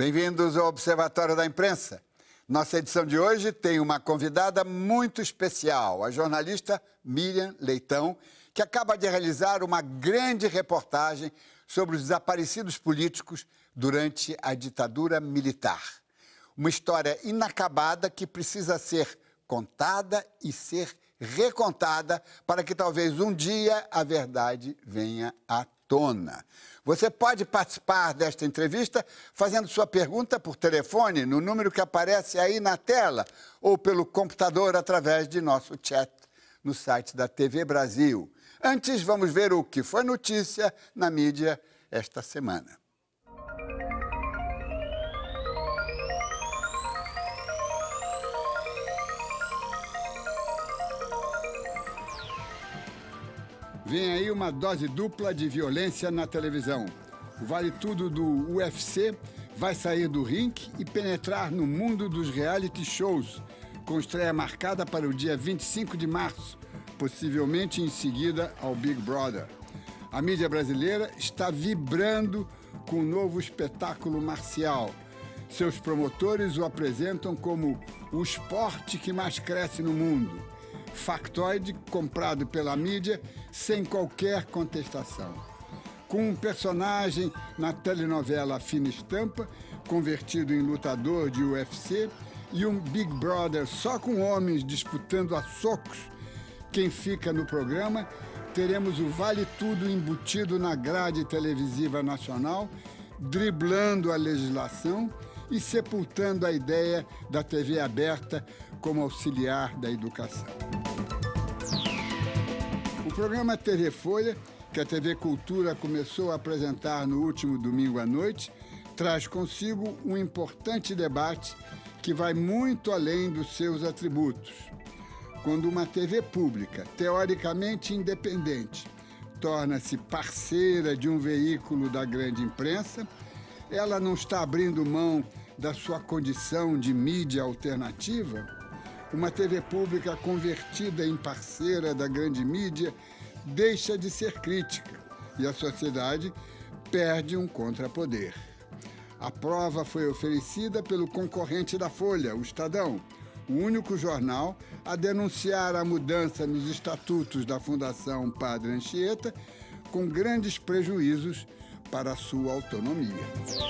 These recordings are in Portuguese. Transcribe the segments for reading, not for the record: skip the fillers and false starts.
Bem-vindos ao Observatório da Imprensa. Nossa edição de hoje tem uma convidada muito especial, a jornalista Miriam Leitão, que acaba de realizar uma grande reportagem sobre os desaparecidos políticos durante a ditadura militar. Uma história inacabada que precisa ser contada e ser recontada para que talvez um dia a verdade venha à tona. Você pode participar desta entrevista fazendo sua pergunta por telefone no número que aparece aí na tela ou pelo computador através de nosso chat no site da TV Brasil. Antes, vamos ver o que foi notícia na mídia esta semana. Vem aí uma dose dupla de violência na televisão. O Vale Tudo do UFC vai sair do ringue e penetrar no mundo dos reality shows, com estreia marcada para o dia 25 de março, possivelmente em seguida ao Big Brother. A mídia brasileira está vibrando com o novo espetáculo marcial. Seus promotores o apresentam como o esporte que mais cresce no mundo. Factoide comprado pela mídia sem qualquer contestação. Com um personagem na telenovela Fina Estampa, convertido em lutador de UFC, e um Big Brother só com homens disputando a socos, quem fica no programa, teremos o Vale Tudo embutido na grade televisiva nacional, driblando a legislação e sepultando a ideia da TV aberta como auxiliar da educação. O programa TV Folha, que a TV Cultura começou a apresentar no último domingo à noite, traz consigo um importante debate que vai muito além dos seus atributos. Quando uma TV pública, teoricamente independente, torna-se parceira de um veículo da grande imprensa, ela não está abrindo mão da sua condição de mídia alternativa? Uma TV pública convertida em parceira da grande mídia deixa de ser crítica e a sociedade perde um contrapoder. A prova foi oferecida pelo concorrente da Folha, o Estadão, o único jornal a denunciar a mudança nos estatutos da Fundação Padre Anchieta, com grandes prejuízos para a sua autonomia.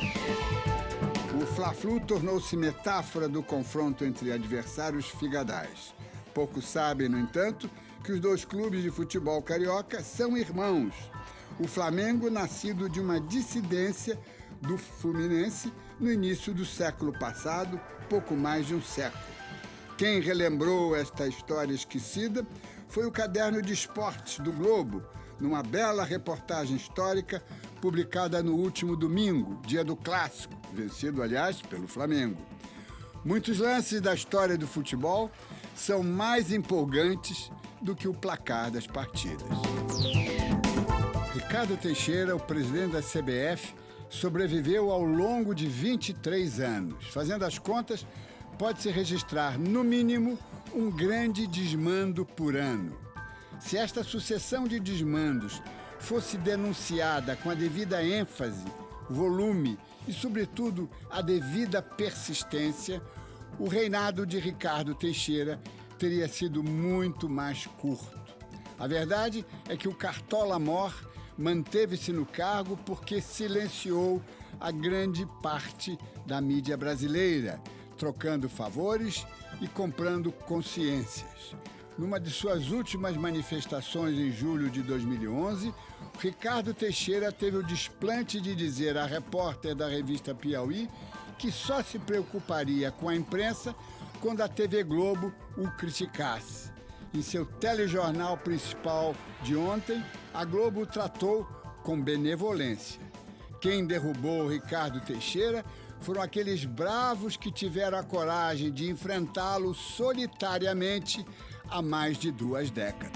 O Fla-Flu tornou-se metáfora do confronto entre adversários figadais. Poucos sabem, no entanto, que os dois clubes de futebol carioca são irmãos. O Flamengo, nascido de uma dissidência do Fluminense no início do século passado, pouco mais de um século. Quem relembrou esta história esquecida foi o Caderno de Esportes do Globo, numa bela reportagem histórica publicada no último domingo, dia do Clássico, vencido, aliás, pelo Flamengo. Muitos lances da história do futebol são mais empolgantes do que o placar das partidas. Ricardo Teixeira, o presidente da CBF, sobreviveu ao longo de 23 anos. Fazendo as contas, pode-se registrar, no mínimo, um grande desmando por ano. Se esta sucessão de desmandos fosse denunciada com a devida ênfase, volume e, sobretudo, a devida persistência, o reinado de Ricardo Teixeira teria sido muito mais curto. A verdade é que o Cartola-Mor manteve-se no cargo porque silenciou a grande parte da mídia brasileira, trocando favores e comprando consciências. Numa de suas últimas manifestações em julho de 2011, Ricardo Teixeira teve o desplante de dizer à repórter da revista Piauí que só se preocuparia com a imprensa quando a TV Globo o criticasse. Em seu telejornal principal de ontem, a Globo o tratou com benevolência. Quem derrubou Ricardo Teixeira foram aqueles bravos que tiveram a coragem de enfrentá-lo solitariamente há mais de 2 décadas.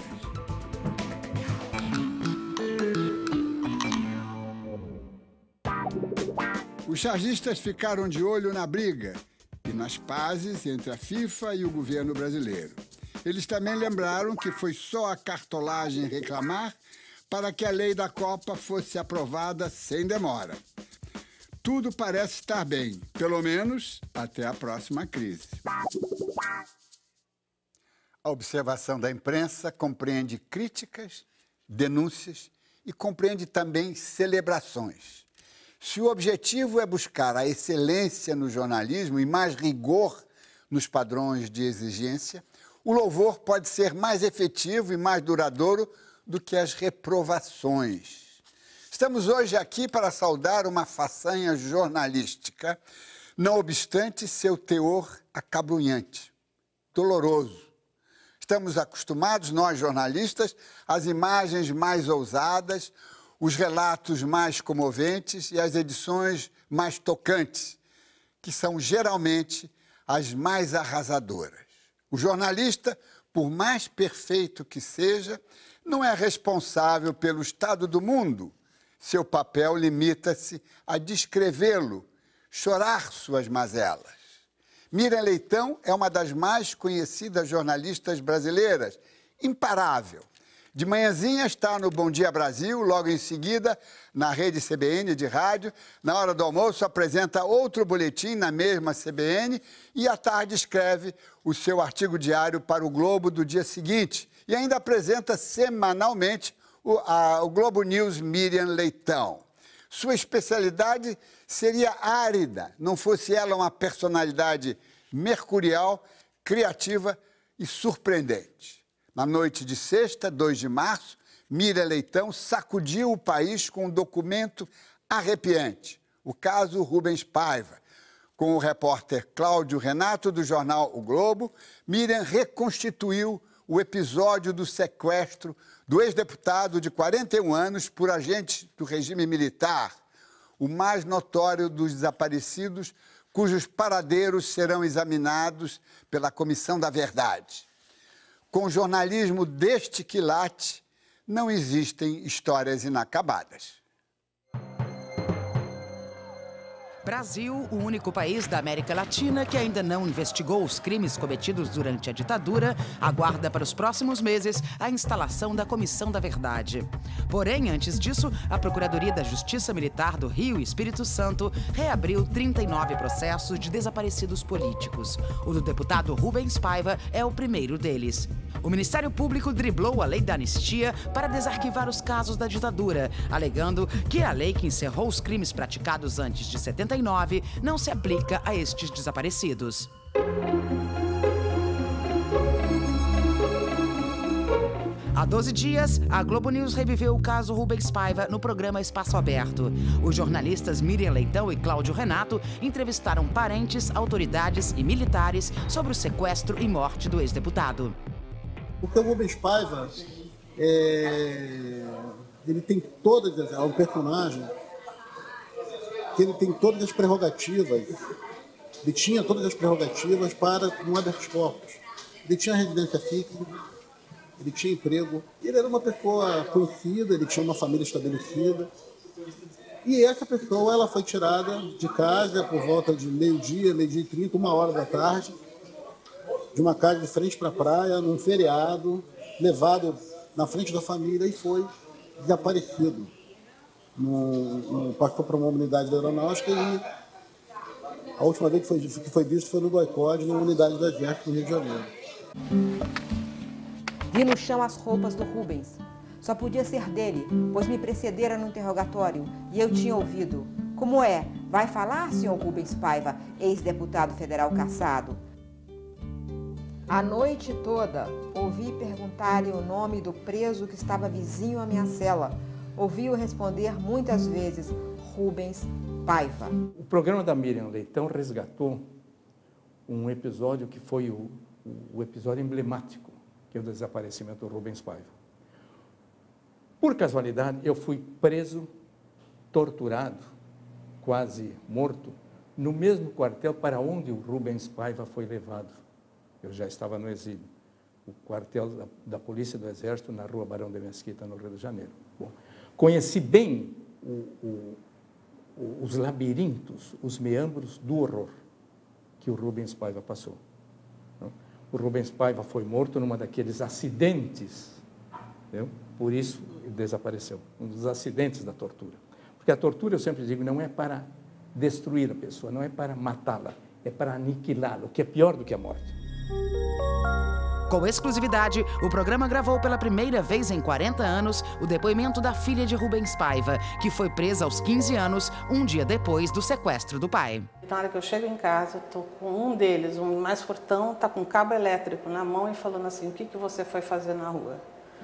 Os chargistas ficaram de olho na briga e nas pazes entre a FIFA e o governo brasileiro. Eles também lembraram que foi só a cartolagem reclamar para que a lei da Copa fosse aprovada sem demora. tudo parece estar bem, pelo menos até a próxima crise. A observação da imprensa compreende críticas, denúncias e compreende também celebrações. Se o objetivo é buscar a excelência no jornalismo e mais rigor nos padrões de exigência, o louvor pode ser mais efetivo e mais duradouro do que as reprovações. Estamos hoje aqui para saudar uma façanha jornalística, não obstante seu teor acabrunhante, doloroso. Estamos acostumados, nós jornalistas, às imagens mais ousadas, os relatos mais comoventes e as edições mais tocantes, que são geralmente as mais arrasadoras. O jornalista, por mais perfeito que seja, não é responsável pelo estado do mundo. Seu papel limita-se a descrevê-lo, chorar suas mazelas. Miriam Leitão é uma das mais conhecidas jornalistas brasileiras, imparável. De manhãzinha está no Bom Dia Brasil, logo em seguida na rede CBN de rádio. Na hora do almoço apresenta outro boletim na mesma CBN e à tarde escreve o seu artigo diário para o Globo do dia seguinte. E ainda apresenta semanalmente o Globo News Miriam Leitão. Sua especialidade seria árida, não fosse ela uma personalidade mercurial, criativa e surpreendente. Na noite de sexta, 2 de março, Miriam Leitão sacudiu o país com um documento arrepiante, o caso Rubens Paiva. Com o repórter Cláudio Renato, do jornal O Globo, Miriam reconstituiu o episódio do sequestro do ex-deputado de 41 anos por agentes do regime militar, o mais notório dos desaparecidos, cujos paradeiros serão examinados pela Comissão da Verdade. Com jornalismo deste quilate, não existem histórias inacabadas. Brasil, o único país da América Latina que ainda não investigou os crimes cometidos durante a ditadura, aguarda para os próximos meses a instalação da Comissão da Verdade. Porém, antes disso, a Procuradoria da Justiça Militar do Rio e Espírito Santo reabriu 39 processos de desaparecidos políticos. O do deputado Rubens Paiva é o primeiro deles. O Ministério Público driblou a lei da anistia para desarquivar os casos da ditadura, alegando que a lei que encerrou os crimes praticados antes de 79 não se aplica a estes desaparecidos. Há 12 dias, a Globo News reviveu o caso Rubens Paiva no programa Espaço Aberto. Os jornalistas Miriam Leitão e Cláudio Renato entrevistaram parentes, autoridades e militares sobre o sequestro e morte do ex-deputado. Porque o Rubens Paiva, ele tem todas, é um personagem que ele tem todas as prerrogativas, ele tinha todas as prerrogativas para um habeas corpus. Ele tinha residência fixa, ele tinha emprego, ele era uma pessoa conhecida, ele tinha uma família estabelecida. E essa pessoa, ela foi tirada de casa por volta de meio-dia e 30, 1h da tarde, de uma casa de frente para a praia, num feriado, levado na frente da família e foi desaparecido. Passou para uma unidade da aeronáutica e a última vez que foi visto foi no Goicode, numa unidade do Exército no Rio de Janeiro. Vi no chão as roupas do Rubens. Só podia ser dele, pois me precedera no interrogatório e eu tinha ouvido. Como é? Vai falar, senhor Rubens Paiva, ex-deputado federal cassado? A noite toda, ouvi perguntar-lhe o nome do preso que estava vizinho à minha cela. Ouvi-o responder muitas vezes, Rubens Paiva. O programa da Miriam Leitão resgatou um episódio que foi o episódio emblemático, que é o desaparecimento do Rubens Paiva. Por casualidade, eu fui preso, torturado, quase morto, no mesmo quartel para onde o Rubens Paiva foi levado. Eu já estava no exílio, o quartel da Polícia do Exército, na Rua Barão de Mesquita, no Rio de Janeiro. Bom, conheci bem os labirintos, os meandros do horror que o Rubens Paiva passou. O Rubens Paiva foi morto numa daqueles acidentes, entendeu? Por isso ele desapareceu, um dos acidentes da tortura. Porque a tortura, eu sempre digo, não é para destruir a pessoa, não é para matá-la, é para aniquilá-la, o que é pior do que a morte. Com exclusividade, o programa gravou pela primeira vez em 40 anos o depoimento da filha de Rubens Paiva, que foi presa aos 15 anos, um dia depois do sequestro do pai. Na hora que eu chego em casa, estou com um deles, um mais fortão, está com um cabo elétrico na mão e falando assim, o que você foi fazer na rua?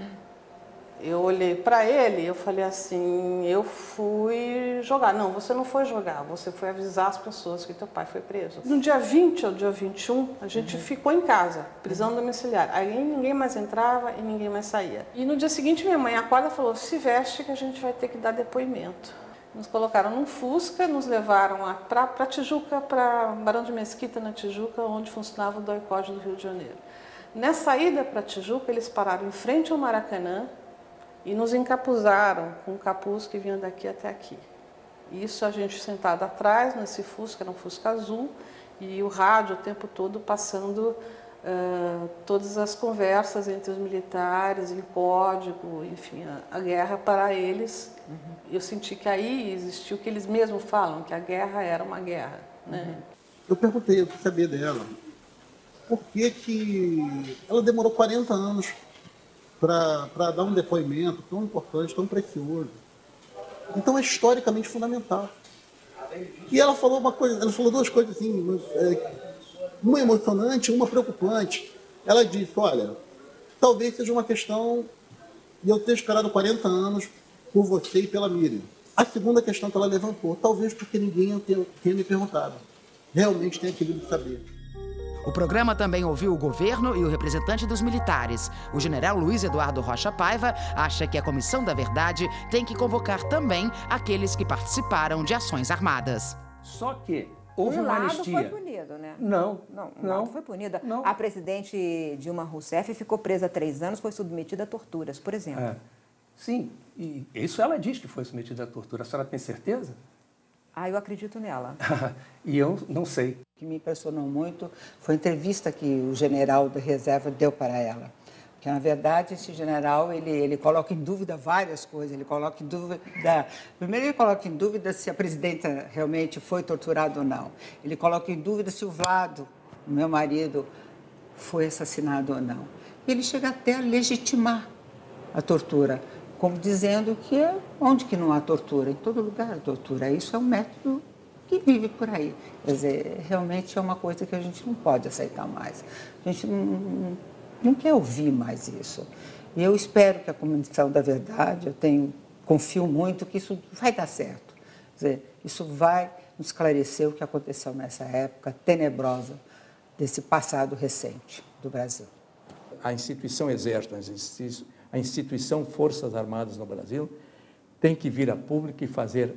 Eu olhei para ele e eu falei assim, eu fui jogar. Não, você não foi jogar, você foi avisar as pessoas que teu pai foi preso. No dia 20 ou dia 21, a gente ficou em casa, prisão domiciliar. Aí ninguém mais entrava e ninguém mais saía. E no dia seguinte minha mãe acorda e falou, se veste que a gente vai ter que dar depoimento. Nos colocaram num Fusca, nos levaram para Tijuca, para Barão de Mesquita, na Tijuca, onde funcionava o DOI-CODE do Rio de Janeiro. Nessa ida para Tijuca, eles pararam em frente ao Maracanã, e nos encapuzaram com um capuz que vinha daqui até aqui. Isso a gente sentado atrás, nesse Fusca, era um Fusca azul, e o rádio o tempo todo passando todas as conversas entre os militares, em código, enfim, a guerra para eles. Eu senti que aí existiu o que eles mesmos falam, que a guerra era uma guerra. Né? Eu perguntei, eu quis saber dela, por que ela demorou 40 anos para dar um depoimento tão importante, tão precioso. Então é historicamente fundamental. E ela falou duas coisas assim, uma emocionante, uma preocupante. Ela disse, olha, talvez seja uma questão de eu ter esperado 40 anos por você e pela Miriam. A segunda questão que ela levantou, talvez porque ninguém tenha me perguntado. Realmente tenha querido saber. O programa também ouviu o governo e o representante dos militares. O general Luiz Eduardo Rocha Paiva acha que a Comissão da Verdade tem que convocar também aqueles que participaram de ações armadas. Só que houve uma anistia. Um lado foi punido, né? Não. Um lado foi punido. Não. A presidente Dilma Rousseff ficou presa há 3 anos, foi submetida a torturas, por exemplo. Sim, e isso ela diz que foi submetida a tortura. A senhora tem certeza? Eu acredito nela. E eu não sei. O que me impressionou muito foi a entrevista que o general da reserva deu para ela. Porque, na verdade, esse general, ele coloca em dúvida várias coisas. Ele coloca em dúvida... Primeiro, ele coloca em dúvida se a presidenta realmente foi torturada ou não. Ele coloca em dúvida se o Vlado, o meu marido, foi assassinado ou não. E ele chega até a legitimar a tortura, como dizendo que onde que não há tortura? Em todo lugar há tortura. Isso é um método que vive por aí. Quer dizer, realmente é uma coisa que a gente não pode aceitar mais. A gente não quer ouvir mais isso. E eu espero que a Comissão da Verdade, confio muito que isso vai dar certo. Quer dizer, isso vai nos esclarecer o que aconteceu nessa época tenebrosa desse passado recente do Brasil. A instituição Exército, a instituição Forças Armadas no Brasil tem que vir a público e fazer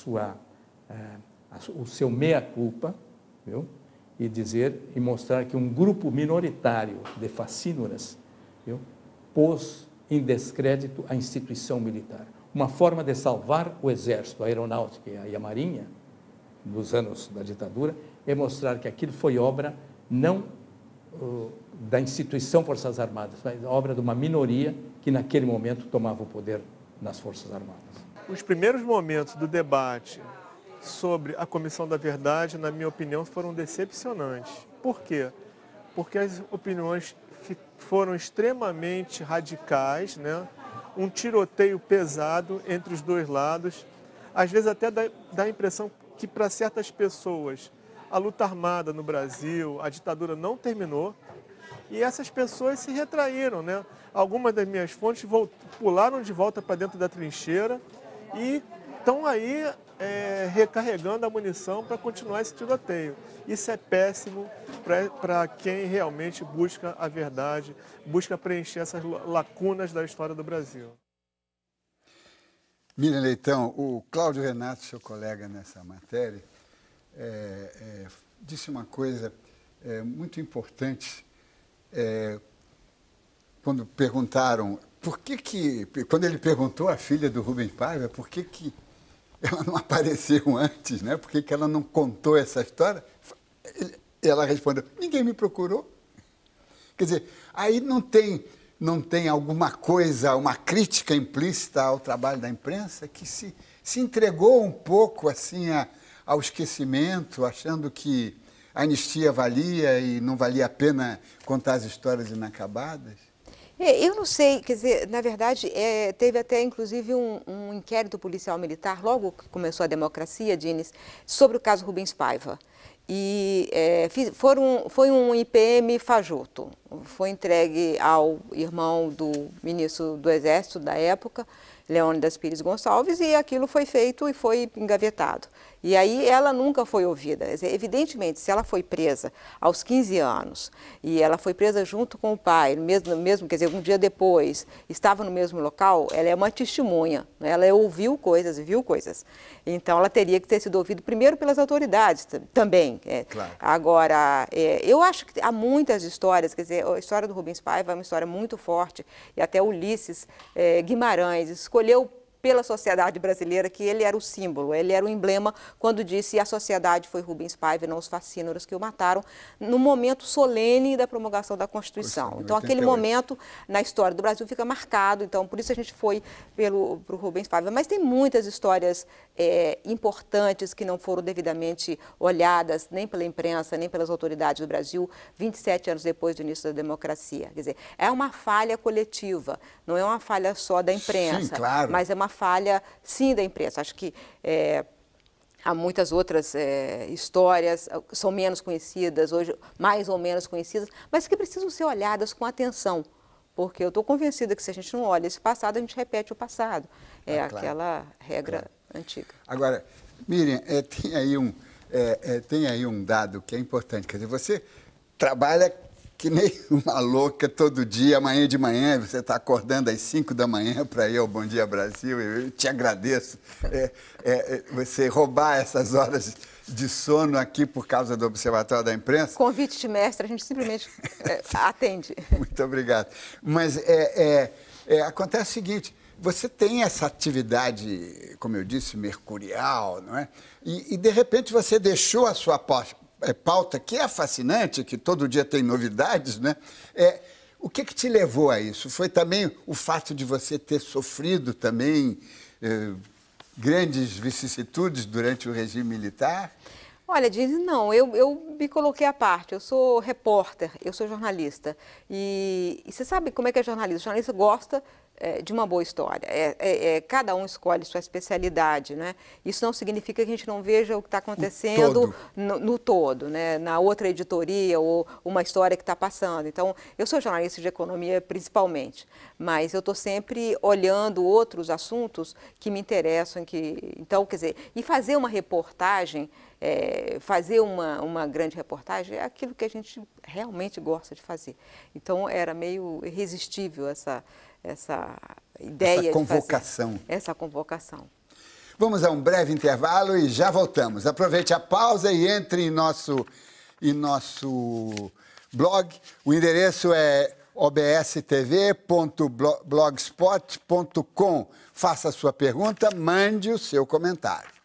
o seu meia-culpa, viu? E dizer e mostrar que um grupo minoritário de facínoras, viu, pôs em descrédito a instituição militar. Uma forma de salvar o Exército, a Aeronáutica e a Marinha, nos anos da ditadura, é mostrar que aquilo foi obra não da instituição Forças Armadas, mas obra de uma minoria que naquele momento tomava o poder nas Forças Armadas. Os primeiros momentos do debate sobre a Comissão da Verdade, na minha opinião, foram decepcionantes. Por quê? Porque as opiniões foram extremamente radicais, né? Um tiroteio pesado entre os dois lados. Às vezes até dá a impressão que para certas pessoas a luta armada no Brasil, a ditadura não terminou, e essas pessoas se retraíram, né? Algumas das minhas fontes pularam de volta para dentro da trincheira e estão aí recarregando a munição para continuar esse tiroteio. Isso é péssimo para quem realmente busca a verdade, busca preencher essas lacunas da história do Brasil. Miriam Leitão, o Cláudio Renato, seu colega nessa matéria, disse uma coisa muito importante quando perguntaram quando ele perguntou à filha do Rubens Paiva por que ela não apareceu antes, né? Por que ela não contou essa história? Ela respondeu, ninguém me procurou. Quer dizer, aí não tem alguma coisa, uma crítica implícita ao trabalho da imprensa que se entregou um pouco assim ao esquecimento, achando que a anistia valia e não valia a pena contar as histórias inacabadas? Eu não sei, quer dizer, na verdade, teve até inclusive um inquérito policial militar, logo que começou a democracia, Dines, sobre o caso Rubens Paiva. E foi um IPM fajuto, foi entregue ao irmão do ministro do Exército da época, Leônidas Pires Gonçalves, e aquilo foi feito e foi engavetado. E aí ela nunca foi ouvida. Evidentemente, se ela foi presa aos 15 anos e ela foi presa junto com o pai, mesmo quer dizer, um dia depois, estava no mesmo local, ela é uma testemunha, né? Ela ouviu coisas e viu coisas. Então, ela teria que ter sido ouvida primeiro pelas autoridades também. Claro. Agora, eu acho que há muitas histórias, quer dizer, a história do Rubens Paiva é uma história muito forte, e até Ulisses Guimarães escolheu pela sociedade brasileira que ele era o símbolo, ele era o emblema quando disse a sociedade foi Rubens Paiva e não os fascínoros que o mataram no momento solene da promulgação da Constituição. Então, aquele momento na história do Brasil fica marcado, então por isso a gente foi pro Rubens Paiva. Mas tem muitas histórias importantes que não foram devidamente olhadas nem pela imprensa, nem pelas autoridades do Brasil, 27 anos depois do início da democracia. Quer dizer, é uma falha coletiva, não é uma falha só da imprensa, sim, claro, mas é uma falha, sim, da imprensa. Acho que há muitas outras histórias, são menos conhecidas, hoje mais ou menos conhecidas, mas que precisam ser olhadas com atenção, porque eu estou convencida que se a gente não olha esse passado, a gente repete o passado. Claro, aquela regra antiga. Agora, Miriam, tem aí um dado que é importante, quer dizer, você trabalha que nem uma louca todo dia, amanhã de manhã, você está acordando às 5 da manhã para ir ao Bom Dia Brasil, eu te agradeço você roubar essas horas de sono aqui por causa do Observatório da Imprensa. Convite de mestre, a gente simplesmente atende. Muito obrigado. Mas acontece o seguinte, você tem essa atividade, como eu disse, mercurial, não é? E de repente você deixou a sua pauta, que é fascinante, que todo dia tem novidades, né? O que te levou a isso? Foi também o fato de você ter sofrido também grandes vicissitudes durante o regime militar? Olha, Dines, não, eu me coloquei à parte, eu sou repórter, eu sou jornalista. E você sabe como é que é jornalista? O jornalista gosta de uma boa história. Cada um escolhe sua especialidade, né? Isso não significa que a gente não veja o que está acontecendo no todo, né? Na outra editoria ou uma história que está passando. Então, eu sou jornalista de economia principalmente, mas eu estou sempre olhando outros assuntos que me interessam. Então, quer dizer, e fazer uma reportagem, fazer uma grande reportagem é aquilo que a gente realmente gosta de fazer. Então, era meio irresistível essa ideia, essa convocação. Vamos a um breve intervalo e já voltamos. Aproveite a pausa e entre em nosso blog. O endereço é obstv.blogspot.com. Faça a sua pergunta, mande o seu comentário.